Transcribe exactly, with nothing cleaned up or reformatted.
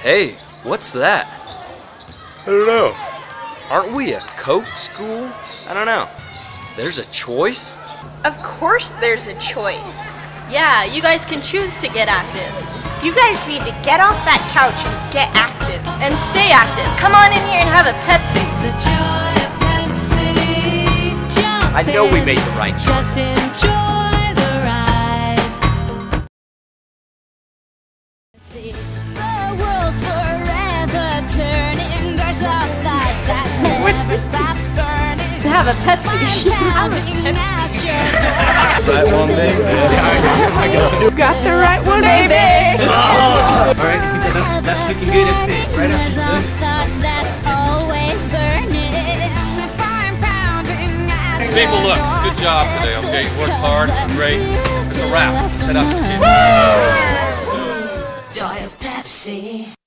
Hey, what's that? I don't know. Aren't we a Coke school? I don't know. There's a choice? Of course there's a choice. Yeah, you guys can choose to get active. You guys need to get off that couch and get active. And stay active. Come on in here and have a Pepsi. I know we made the right choice. Have a Pepsi. Right one, baby. Yeah, I guess You got the right one, baby. Oh. All right, you think that's that's looking good, isn't it? Right after you Simple looks. Good job today, okay? You worked hard. Great. It's a wrap. Set up. Joy of Pepsi.